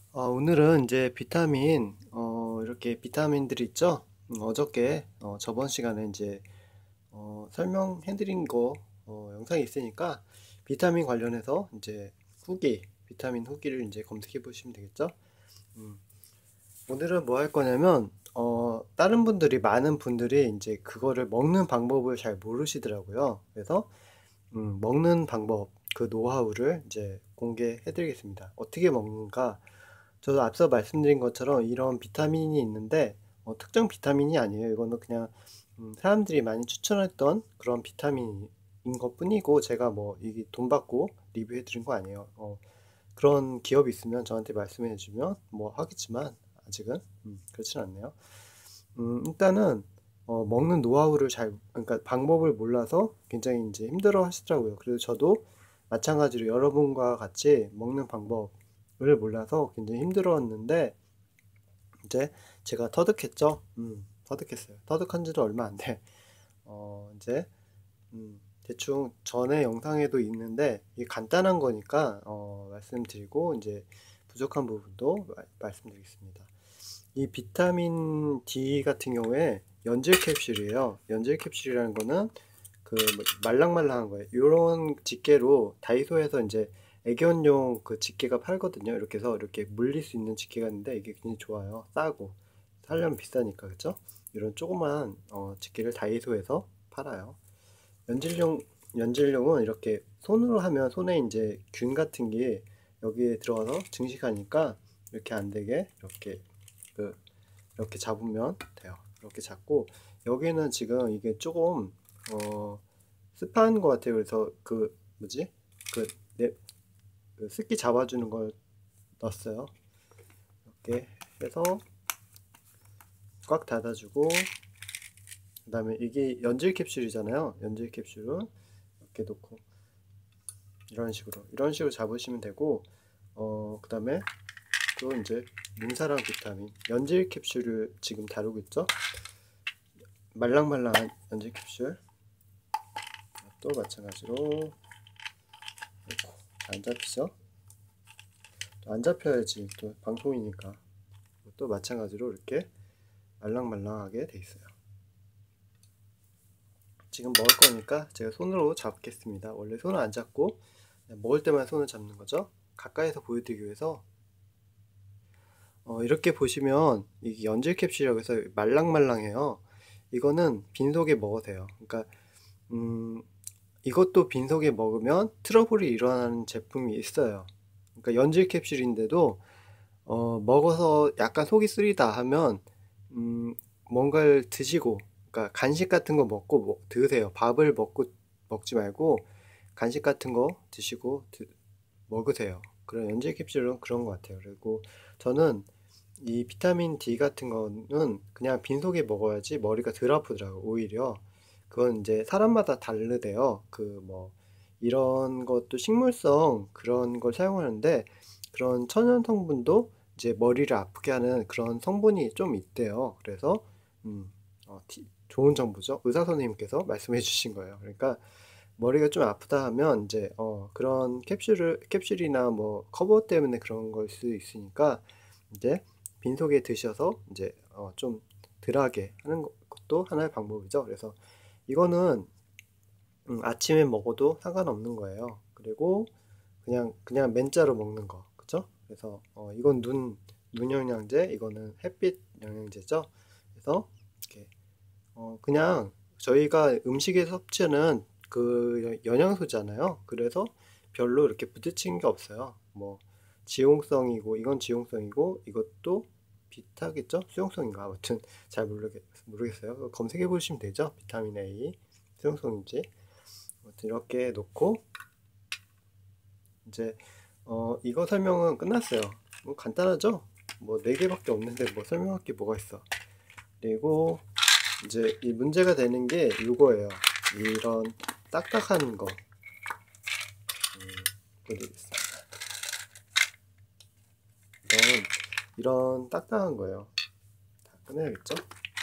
오늘은 이제 비타민, 이렇게 비타민들이 있죠? 어저께, 저번 시간에 이제, 설명해드린 거, 영상이 있으니까, 비타민 관련해서 이제 비타민 후기를 이제 검색해 보시면 되겠죠? 음, 오늘은 뭐 할 거냐면, 많은 분들이 이제 그거를 먹는 방법을 잘 모르시더라고요. 그래서, 먹는 방법, 그 노하우를 이제 공개해 드리겠습니다. 어떻게 먹는가? 저도 앞서 말씀드린 것처럼 이런 비타민이 있는데 특정 비타민이 아니에요. 이거는 그냥 사람들이 많이 추천했던 그런 비타민인 것 뿐이고 제가 뭐 이게 돈 받고 리뷰해 드린 거 아니에요. 그런 기업이 있으면 저한테 말씀해 주면 뭐 하겠지만 아직은 그렇진 않네요. 일단은 먹는 노하우를 그러니까 방법을 몰라서 굉장히 이제 힘들어 하시더라고요. 그래서 저도 마찬가지로 여러분과 같이 먹는 방법을 몰라서 굉장히 힘들었는데 이제 제가 터득했죠. 터득했어요. 터득한 지도 얼마 안 돼. 이제 대충 전에 영상에도 있는데 이게 간단한 거니까 말씀드리고 이제 부족한 부분도 말씀드리겠습니다. 이 비타민 D 같은 경우에 연질 캡슐이에요. 연질 캡슐이라는 거는 그 말랑말랑한 거예요. 이런 집게로 다이소에서 이제 애견용 그 집게가 팔거든요. 이렇게 해서 이렇게 물릴 수 있는 집게가 있는데 이게 굉장히 좋아요. 싸고 사려면 비싸니까 그쵸? 이런 조그만 집게를 다이소에서 팔아요. 연질용 연질용은 이렇게 손으로 하면 손에 이제 균 같은 게 여기에 들어가서 증식하니까 이렇게 안 되게 그 이렇게 잡으면 돼요. 이렇게 잡고 여기는 지금 이게 조금 어, 습한 것 같아요. 그래서 그 뭐지? 그, 네, 그 습기 잡아주는 걸 넣었어요. 이렇게 해서 꽉 닫아주고 그 다음에 이게 연질 캡슐이잖아요. 연질 캡슐은 이렇게 놓고 이런 식으로 잡으시면 되고 그 다음에 또 이제 문사랑 비타민 연질 캡슐을 지금 다루고 있죠. 말랑말랑한 연질 캡슐 또 마찬가지로 놓고 안 잡히죠? 또 안 잡혀야지 또 방송이니까 또 마찬가지로 이렇게 말랑말랑하게 돼 있어요. 지금 먹을 거니까 제가 손으로 잡겠습니다. 원래 손을 안 잡고 먹을 때만 손을 잡는 거죠. 가까이서 보여드리기 위해서 이렇게 보시면 이게 연질 캡슐이라고 해서 말랑말랑해요. 이거는 빈속에 먹으세요. 그러니까 이것도 빈속에 먹으면 트러블이 일어나는 제품이 있어요. 그러니까 연질 캡슐인데도 먹어서 약간 속이 쓰리다 하면 뭔가를 드시고 그러니까 간식 같은 거 먹고 드세요. 밥을 먹지 말고 간식 같은 거 드시고 먹으세요. 그런 연질 캡슐은 그런 것 같아요. 그리고 저는 이 비타민 D 같은 거는 그냥 빈속에 먹어야지 머리가 덜 아프더라고요. 오히려 그건 이제 사람마다 다르대요. 그 뭐 이런 것도 식물성 그런 걸 사용하는데 그런 천연 성분도 이제 머리를 아프게 하는 그런 성분이 좀 있대요. 그래서 음, 좋은 정보죠. 의사 선생님께서 말씀해 주신 거예요. 그러니까 머리가 좀 아프다 하면 이제 그런 캡슐이나 뭐 커버 때문에 그런 걸 수 있으니까 이제 빈속에 드셔서 이제 좀 덜하게 하는 것도 하나의 방법이죠. 그래서 이거는 아침에 먹어도 상관없는 거예요. 그리고 그냥 맨자로 먹는 거, 그죠? 그래서 이건 눈 영양제, 이거는 햇빛 영양제죠. 그래서 이렇게 그냥 저희가 음식에 섭취하는 그 영양소잖아요. 그래서 별로 이렇게 부딪히는 게 없어요. 뭐 지용성이고 이건 지용성이고 이것도 비타겠죠? 수용성인가? 아무튼 잘 모르겠어요. 검색해 보시면 되죠. 비타민 A 수용성인지. 아무튼 이렇게 놓고 이제 이거 설명은 끝났어요. 뭐 간단하죠? 뭐 4개밖에 없는데 뭐 설명할 게 뭐가 있어. 그리고 이제 이 문제가 되는 게 이거예요. 이런 딱딱한 거 보여드리겠습니다. 이런 딱딱한 거예요. 다 꺼내야겠죠?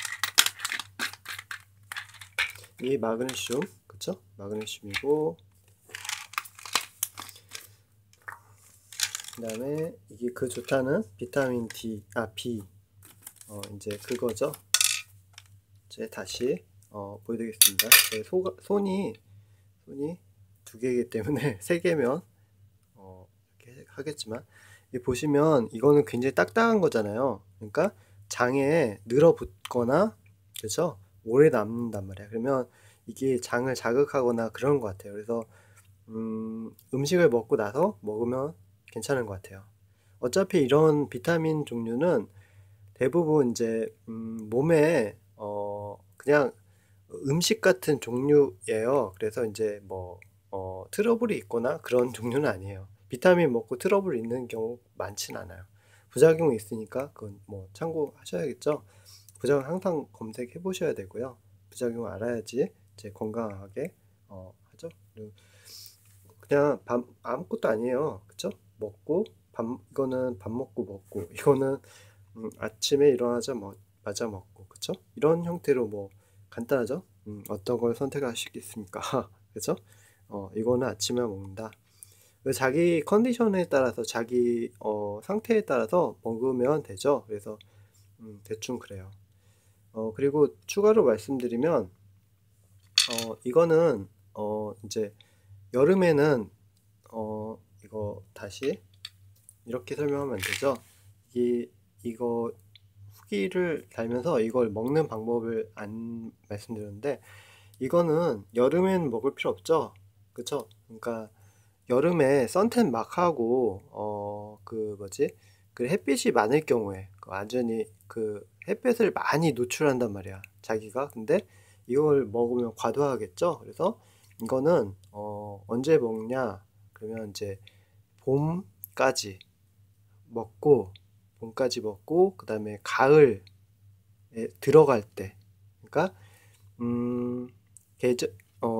이 마그네슘, 그쵸? 마그네슘이고 그다음에 이게 그 좋다는 비타민 D, B, 이제 그거죠. 이제 다시 보여드리겠습니다. 제 손이 두 개이기 때문에 세 개면 이렇게 하겠지만, 이 보시면 이거는 굉장히 딱딱한 거잖아요. 그러니까 장에 늘어붙거나, 그렇죠? 오래 남는단 말이야. 그러면 이게 장을 자극하거나 그런 것 같아요. 그래서 음식을 먹고 나서 먹으면 괜찮은 것 같아요. 어차피 이런 비타민 종류는 대부분 이제 몸에 그냥 음식 같은 종류예요. 그래서 이제 뭐 트러블이 있거나 그런 종류는 아니에요. 비타민 먹고 트러블 있는 경우 많진 않아요. 부작용이 있으니까 그건 뭐 참고하셔야겠죠. 부작용 항상 검색해 보셔야 되고요. 부작용 알아야지 이제 건강하게 하죠. 그리고 그냥 아무것도 아니에요. 그쵸? 먹고 이거는 밥 먹고 이거는 아침에 일어나자마자 먹고, 그쵸? 이런 형태로 뭐 간단하죠? 어떤 걸 선택하시겠습니까? 그죠? 이거는 아침에 먹는다. 자기 컨디션에 따라서 자기 상태에 따라서 먹으면 되죠. 그래서 대충 그래요. 그리고 추가로 말씀드리면 이거는 이제 여름에는 이거 다시 이렇게 설명하면 되죠. 이거 후기를 달면서 이걸 먹는 방법을 안 말씀드렸는데, 이거는 여름엔 먹을 필요 없죠. 그쵸? 그러니까 여름에 선탠 막 하고 그 뭐지? 그 햇빛이 많을 경우에 완전히 그 햇빛을 많이 노출한단 말이야, 자기가. 근데 이걸 먹으면 과도하겠죠. 그래서 이거는 언제 먹냐? 그러면 이제 봄까지 먹고 봄까지 먹고 그다음에 가을에 들어갈 때, 그러니까 계절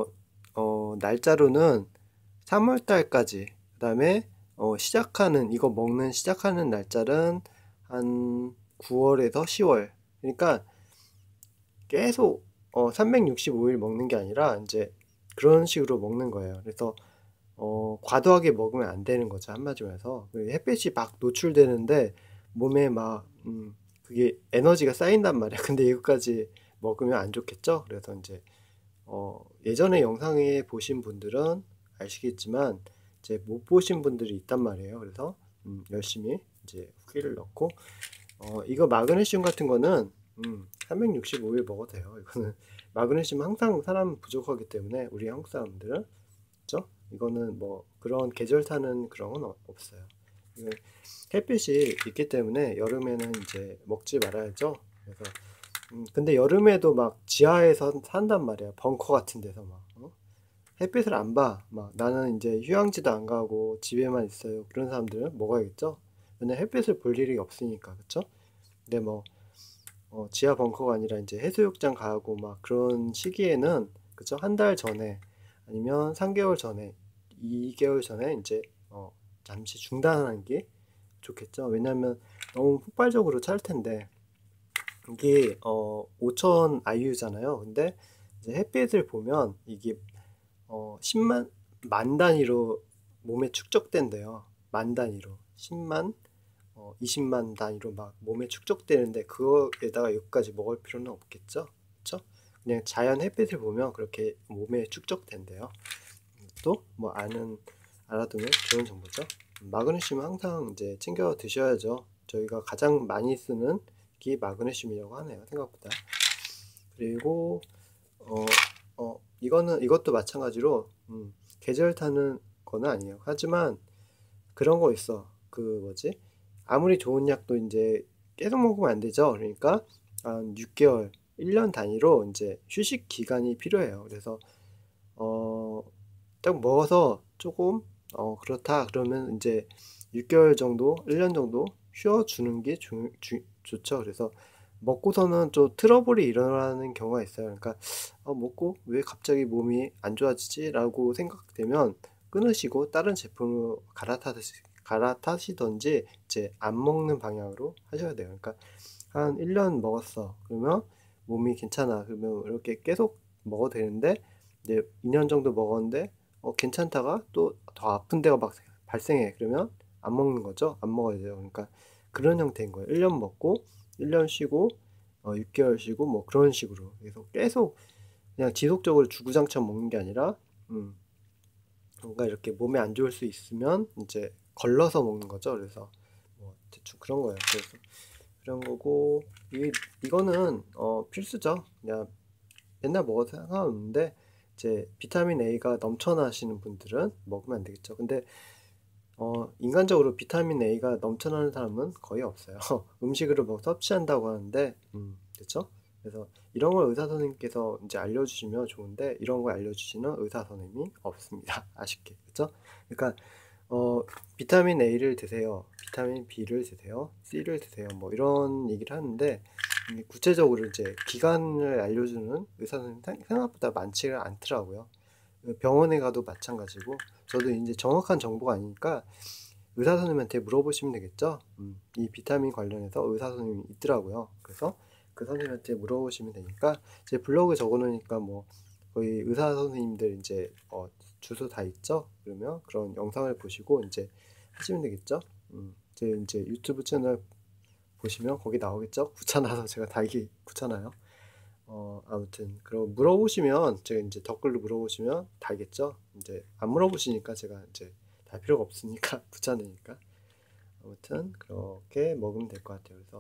날짜로는 3월 달까지, 그다음에 이거 먹는 시작하는 날짜는 한 9월에서 10월. 그러니까 계속 365일 먹는 게 아니라 이제 그런 식으로 먹는 거예요. 그래서 과도하게 먹으면 안 되는 거죠, 한마디로 해서. 햇빛이 막 노출되는데 몸에 막 그게 에너지가 쌓인단 말이야. 근데 이것까지 먹으면 안 좋겠죠. 그래서 이제 예전에 영상에 보신 분들은 아시겠지만 이제 못 보신 분들이 있단 말이에요. 그래서 열심히 이제 후기를 넣고, 이거 마그네슘 같은 거는 365일 먹어도 돼요. 이거는 마그네슘 항상 사람 부족하기 때문에, 우리 한국 사람들은. 그죠? 이거는 뭐 그런 계절 타는 그런 건 없어요. 이거 햇빛이 있기 때문에 여름에는 이제 먹지 말아야죠. 그래서 근데 여름에도 막 지하에서 산단 말이야. 벙커 같은 데서 막 햇빛을 안 봐. 막 나는 이제 휴양지도 안 가고 집에만 있어요. 그런 사람들은 먹어야겠죠. 왜냐면 햇빛을 볼 일이 없으니까, 그쵸? 근데 뭐 지하 벙커가 아니라 이제 해수욕장 가고 막 그런 시기에는, 그쵸? 한 달 전에 아니면 3개월 전에, 2개월 전에 이제 잠시 중단하는 게 좋겠죠. 왜냐면 너무 폭발적으로 찰 텐데, 이게 5천 IU잖아요. 근데 이제 햇빛을 보면 이게 10만 만 단위로 몸에 축적된대요. 만 단위로 10만 20만 단위로 막 몸에 축적되는데, 그거에다가 이것까지 먹을 필요는 없겠죠. 그렇죠? 그냥 자연 햇빛을 보면 그렇게 몸에 축적된대요. 또 뭐 알아두면 좋은 정보죠. 마그네슘은 항상 이제 챙겨 드셔야죠. 저희가 가장 많이 쓰는 게 마그네슘이라고 하네요, 생각보다. 그리고 이것도 마찬가지로 계절 타는 거는 아니에요. 하지만 그런 거 있어. 그 뭐지? 아무리 좋은 약도 이제 계속 먹으면 안 되죠. 그러니까 한 6개월, 1년 단위로 이제 휴식 기간이 필요해요. 그래서 딱 먹어서 조금 그렇다 그러면 이제 6개월 정도, 1년 정도 쉬어주는 게 좋죠. 그래서 먹고서는 좀 트러블이 일어나는 경우가 있어요. 그러니까 먹고 왜 갑자기 몸이 안 좋아지지? 라고 생각되면 끊으시고 다른 제품으로 갈아타시던지 이제 안 먹는 방향으로 하셔야 돼요. 그러니까 한 1년 먹었어. 그러면 몸이 괜찮아. 그러면 이렇게 계속 먹어도 되는데, 이제 2년 정도 먹었는데 괜찮다가 또 더 아픈 데가 막 발생해. 그러면 안 먹는 거죠. 안 먹어야 돼요. 그러니까 그런 형태인 거예요. 1년 먹고 1년 쉬고 6개월 쉬고 뭐 그런 식으로 계속 그냥 지속적으로 주구장창 먹는 게 아니라 뭔가 이렇게 몸에 안 좋을 수 있으면 이제 걸러서 먹는 거죠. 그래서 뭐 대충 그런 거예요. 그래서 그런 거고 이거는 필수죠. 그냥 맨날 먹어도 상관없는데 이제 비타민 A가 넘쳐나시는 분들은 먹으면 안 되겠죠. 근데 인간적으로 비타민 A가 넘쳐나는 사람은 거의 없어요. 음식으로 뭐 섭취한다고 하는데 그렇죠? 그래서 이런 걸 의사 선생님께서 이제 알려주시면 좋은데 이런 걸 알려주시는 의사 선생님이 없습니다. 아쉽게 그렇죠? 그러니까 비타민 A를 드세요, 비타민 B를 드세요, C를 드세요, 뭐 이런 얘기를 하는데 구체적으로 이제 기간을 알려주는 의사 선생님 생각보다 많지가 않더라고요. 병원에 가도 마찬가지고 저도 이제 정확한 정보가 아니니까 의사 선생님한테 물어보시면 되겠죠. 이 비타민 관련해서 의사 선생님이 있더라고요. 그래서 그 선생님한테 물어보시면 되니까 제 블로그에 적어놓으니까 뭐 거의 의사 선생님들 이제 주소 다 있죠. 그러면 그런 영상을 보시고 이제 하시면 되겠죠. 제 이제 유튜브 채널 보시면 거기 나오겠죠. 귀찮아서 제가 달기 귀찮아요. 아무튼 그럼 물어보시면 제가 이제 댓글로 물어보시면 달겠죠. 이제 안 물어보시니까 제가 이제 달 필요가 없으니까 귀찮으니까. 아무튼 그렇게 먹으면 될 것 같아요. 그래서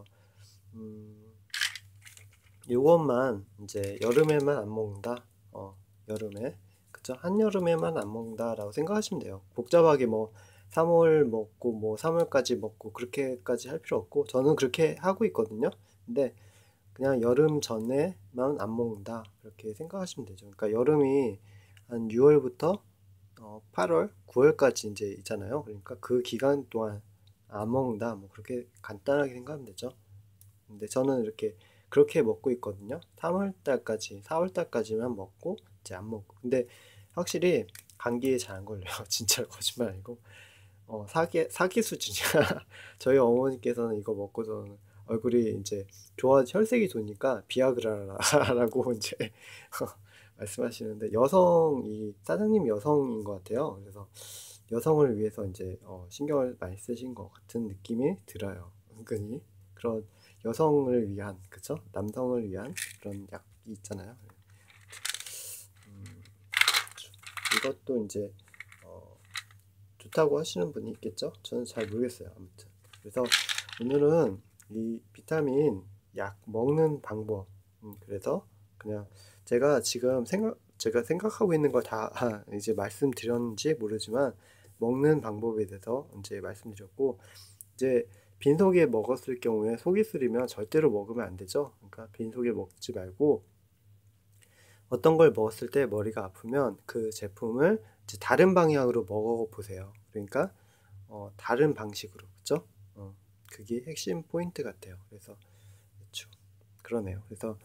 이것만 이제 여름에만 안 먹는다. 여름에 그쵸? 한여름에만 안 먹는다라고 생각하시면 돼요. 복잡하게 뭐 3월 먹고 뭐 3월까지 먹고 그렇게까지 할 필요 없고 저는 그렇게 하고 있거든요. 근데 그냥 여름 전에만 안 먹는다 그렇게 생각하시면 되죠. 그러니까 여름이 한 6월부터 8월, 9월까지 이제 있잖아요. 그러니까 그 기간 동안 안 먹는다 뭐 그렇게 간단하게 생각하면 되죠. 근데 저는 이렇게 그렇게 먹고 있거든요. 3월 달까지, 4월 달까지만 먹고 이제 안 먹고. 근데 확실히 감기에 잘 안 걸려요. 진짜 거짓말 아니고. 사기 수준이야. 저희 어머니께서는 이거 먹고서는 얼굴이 이제 혈색이 좋으니까 비아그라라고 이제 말씀하시는데 이 사장님 여성인 것 같아요. 그래서 여성을 위해서 이제 신경을 많이 쓰신 것 같은 느낌이 들어요. 은근히 그런 여성을 위한 그쵸? 남성을 위한 그런 약이 있잖아요. 이것도 이제 좋다고 하시는 분이 있겠죠? 저는 잘 모르겠어요. 아무튼 그래서 오늘은 이 비타민 약 먹는 방법 그래서 그냥 제가 지금 제가 생각하고 있는 걸 다 이제 말씀드렸는지 모르지만 먹는 방법에 대해서 이제 말씀드렸고 이제 빈속에 먹었을 경우에 속이 쓰리면 절대로 먹으면 안 되죠. 그러니까 빈속에 먹지 말고 어떤 걸 먹었을 때 머리가 아프면 그 제품을 이제 다른 방향으로 먹어보세요. 그러니까 다른 방식으로 그죠? 그게 핵심 포인트 같아요. 그래서 그렇죠. 그러네요. 그래서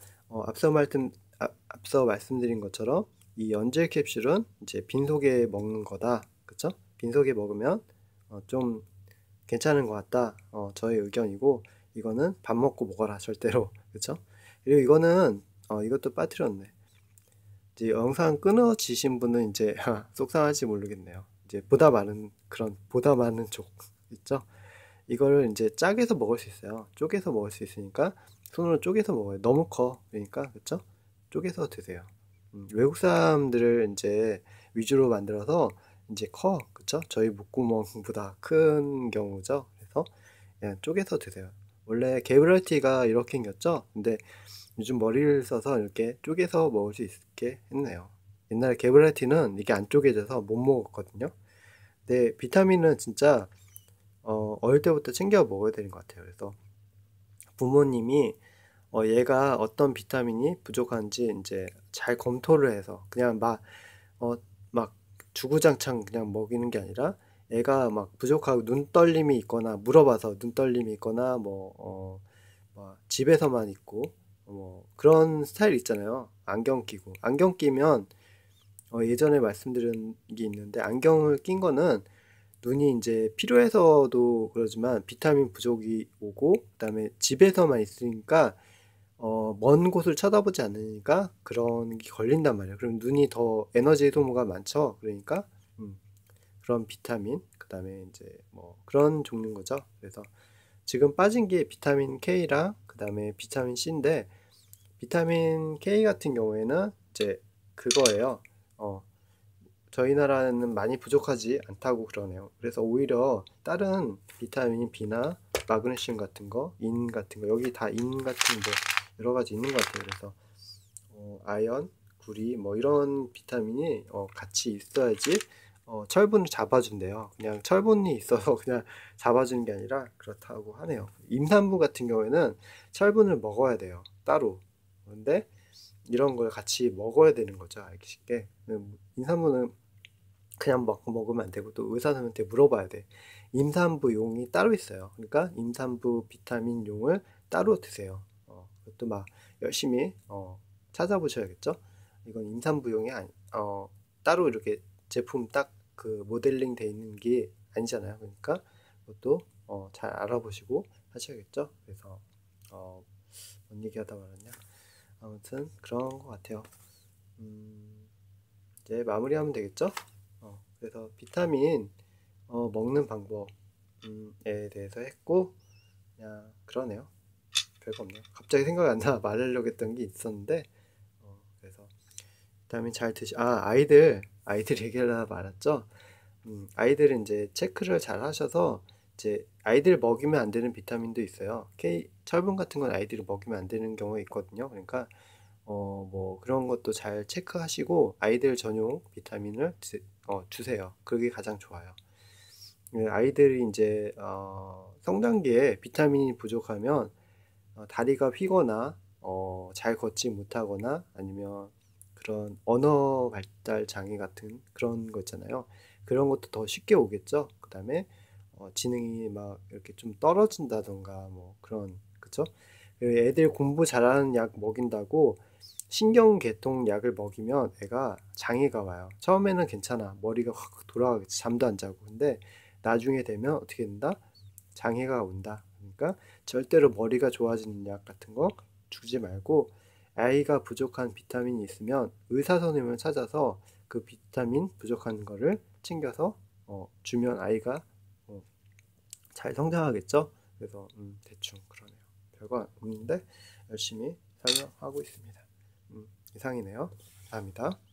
앞서 말씀드린 것처럼 이 연질 캡슐은 이제 빈속에 먹는 거다. 그쵸? 빈속에 먹으면 좀 괜찮은 것 같다. 저의 의견이고 이거는 밥 먹고 먹어라 절대로. 그쵸? 그리고 이거는 이것도 빠뜨렸네. 이제 영상 끊어지신 분은 이제 속상할지 모르겠네요. 이제 보다 많은 족 있죠? 이거를 이제 짜게서 먹을 수 있어요. 쪼개서 먹을 수 있으니까 손으로 쪼개서 먹어요. 너무 커. 그러니까 그쵸? 쪼개서 드세요. 외국 사람들을 이제 위주로 만들어서 이제 커. 그쵸? 저희 목구멍보다 큰 경우죠. 그래서 그냥 쪼개서 드세요. 원래 게브랄티가 이렇게 생겼죠? 근데 요즘 머리를 써서 이렇게 쪼개서 먹을 수 있게 했네요. 옛날에 게브랄티는 이게 안 쪼개져서 못 먹었거든요. 근데 비타민은 진짜 어릴 때부터 챙겨 먹어야 되는 것 같아요. 그래서 부모님이 얘가 어떤 비타민이 부족한지 이제 잘 검토를 해서 그냥 막 주구장창 그냥 먹이는 게 아니라 애가 막 부족하고 눈떨림이 있거나 물어봐서 눈떨림이 있거나 뭐 집에서만 있고 뭐 그런 스타일 있잖아요. 안경 끼면 예전에 말씀드린 게 있는데 안경을 낀 거는 눈이 이제 필요해서도 그러지만 비타민 부족이 오고 그다음에 집에서만 있으니까 먼 곳을 쳐다보지 않으니까 그런 게 걸린단 말이에요. 그럼 눈이 더 에너지 소모가 많죠. 그러니까 그런 비타민, 그 다음에 이제 뭐 그런 종류인 거죠. 그래서 지금 빠진 게 비타민 K랑 그 다음에 비타민 C인데, 비타민 K 같은 경우에는 이제 그거예요. 저희 나라는 많이 부족하지 않다고 그러네요. 그래서 오히려 다른 비타민 B나 마그네슘 같은 거, 인 같은 거, 여기 다 인 같은 뭐 여러 가지 있는 것 같아요. 그래서 아연, 구리 뭐 이런 비타민이 같이 있어야지 철분을 잡아준대요. 그냥 철분이 있어서 그냥 잡아주는 게 아니라 그렇다고 하네요. 임산부 같은 경우에는 철분을 먹어야 돼요, 따로. 근데 이런 걸 같이 먹어야 되는 거죠, 알기 쉽게. 임산부는 그냥 먹으면 안 되고, 또 의사 선생님한테 물어봐야 돼. 임산부용이 따로 있어요. 그러니까 임산부 비타민용을 따로 드세요. 그것도 막 열심히 찾아보셔야겠죠. 이건 임산부용이 따로 이렇게 제품 딱 그 모델링 돼 있는 게 아니잖아요. 그러니까 그것도 잘 알아보시고 하셔야겠죠. 그래서 뭔 얘기하다 말았냐. 아무튼 그런 것 같아요. 이제 마무리하면 되겠죠. 그래서 비타민 먹는 방법에 대해서 했고, 그냥 그러네요. 별거 없네요. 갑자기 생각이 안 나. 말하려고 했던 게 있었는데, 그래서 비타민 잘 아이들 얘기하려다 말았죠. 아이들은 이제 체크를 잘 하셔서, 이제 아이들 먹이면 안 되는 비타민도 있어요. 철분 같은 건 아이들이 먹이면 안 되는 경우가 있거든요. 그러니까 뭐 그런 것도 잘 체크하시고 아이들 전용 비타민을 주세요. 그게 가장 좋아요. 아이들이 이제 성장기에 비타민이 부족하면 다리가 휘거나 잘 걷지 못하거나, 아니면 그런 언어 발달 장애 같은 그런 거 있잖아요. 그런 것도 더 쉽게 오겠죠. 그 다음에 지능이 막 이렇게 좀 떨어진다던가 뭐 그런, 그쵸? 애들 공부 잘하는 약 먹인다고 신경계통 약을 먹이면 애가 장애가 와요. 처음에는 괜찮아. 머리가 확 돌아가겠지. 잠도 안 자고. 근데 나중에 되면 어떻게 된다? 장애가 온다. 그러니까 절대로 머리가 좋아지는 약 같은 거 주지 말고, 아이가 부족한 비타민이 있으면 의사 선생님을 찾아서 그 비타민 부족한 거를 챙겨서 주면 아이가 잘 성장하겠죠. 그래서 대충 그러네요. 별거 없는데 열심히 설명하고 있습니다. 이상이네요. 감사합니다.